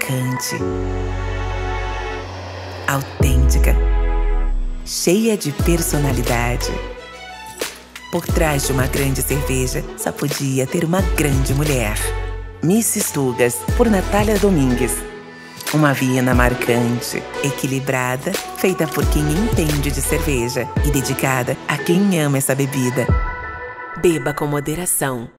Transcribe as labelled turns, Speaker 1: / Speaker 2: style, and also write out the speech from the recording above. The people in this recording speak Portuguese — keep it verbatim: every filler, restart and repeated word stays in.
Speaker 1: marcante, autêntica, cheia de personalidade. Por trás de uma grande cerveja, só podia ter uma grande mulher. Missis Tugas, por Natália Domingues. Uma Viena marcante, equilibrada, feita por quem entende de cerveja e dedicada a quem ama essa bebida. Beba com moderação.